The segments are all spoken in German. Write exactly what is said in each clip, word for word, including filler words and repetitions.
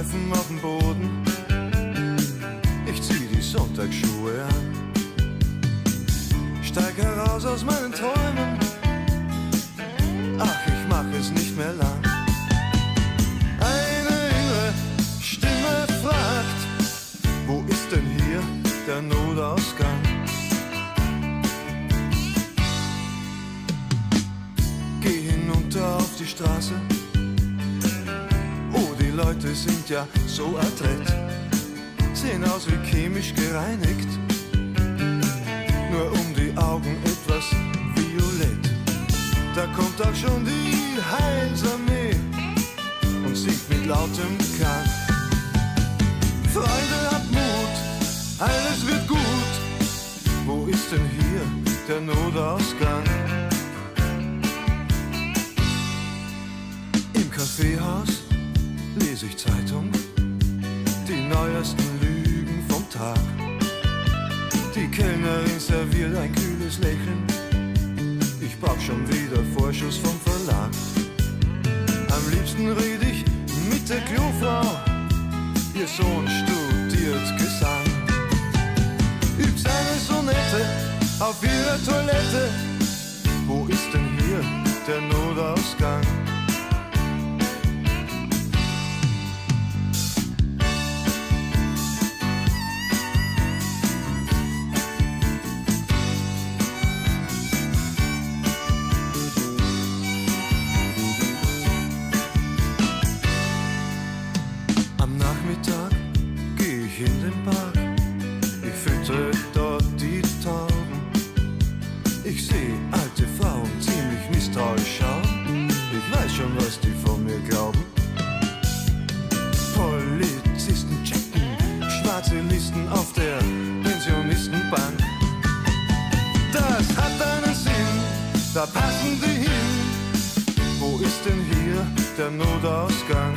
Tropfen auf dem Boden. Ich zieh die Sonntagsschuhe an, steig heraus aus meinen Träumen. Ach, ich mach es nicht mehr lang. Eine innere Stimme fragt, wo ist denn hier der Notausgang? Geh hinunter auf die Straße. Oh, die Leute sind ja so adrett, sehen aus wie chemisch gereinigt, nur um die Augen etwas violett. Da kommt auch schon die Heilsarmee und singt mit lautem Klang. Freunde, habt Mut, alles wird gut. Wo ist denn hier der Notausgang? Im Kaffeehaus lese ich Zeitung, die neuesten Lügen vom Tag. Die Kellnerin serviert ein kühles Lächeln. Ich brauch schon wieder Vorschuss vom Verlag. Am liebsten red ich mit der Klofrau. Ihr Sohn studiert Gesang. Übt seine Sonette auf ihrer Toilette. Wo ist denn hier der Notausgang? Da passen die hin. Wo ist denn hier der Notausgang?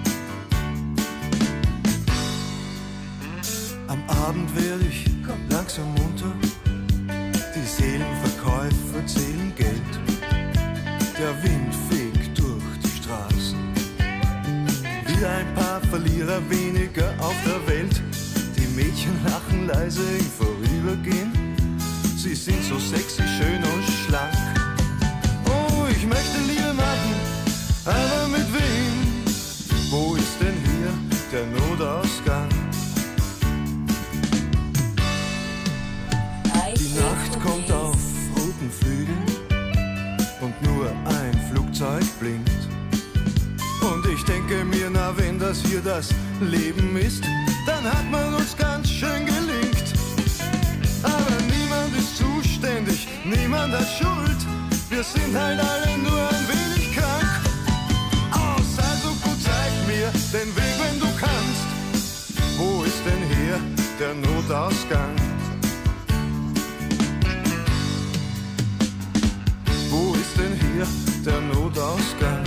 Am Abend werde ich langsam munter. Die Seelenverkäufer zählen Geld. Der Wind fegt durch die Straßen. Wieder ein paar Verlierer weniger auf der Welt. Die Mädchen lachen leise im Vorübergehen. Sie sind so sexy, schön und schlank. Ich möchte Liebe machen, aber mit wem? Wo ist denn hier der Notausgang? Die Nacht kommt auf roten Flügeln und nur ein Flugzeug blinkt. Und ich denke mir, na wenn das hier das Leben ist, dann hat man uns ganz schön gelingt. Aber niemand ist zuständig, niemand hat Schuld. Wir sind halt alle nur ein wenig krank. Oh, sei so gut, zeig mir den Weg, wenn du kannst. Wo ist denn hier der Notausgang? Wo ist denn hier der Notausgang?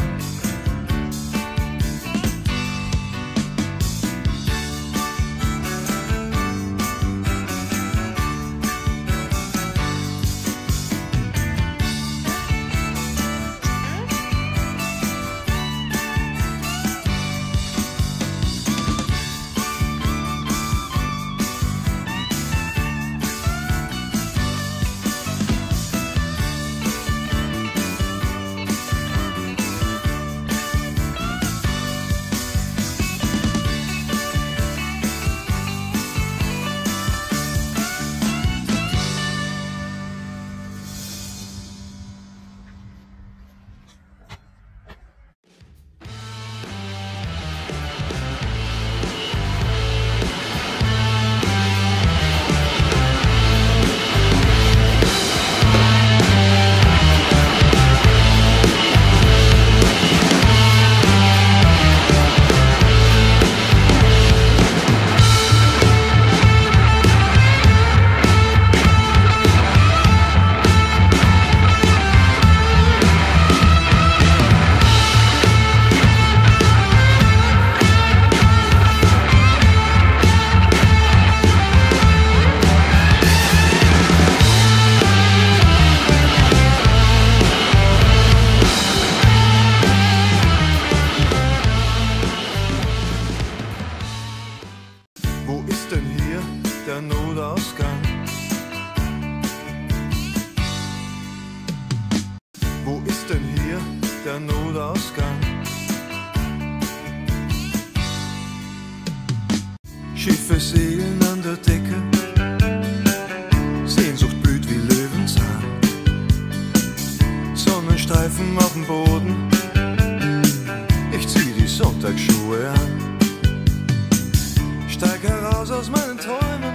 Wo ist denn hier der Notausgang? Schiffe segeln an der Decke, Sehnsucht blüht wie Löwenzahn. Sonnenstreifen auf dem Boden, ich zieh die Sonntagsschuhe an. Steig heraus aus meinen Träumen,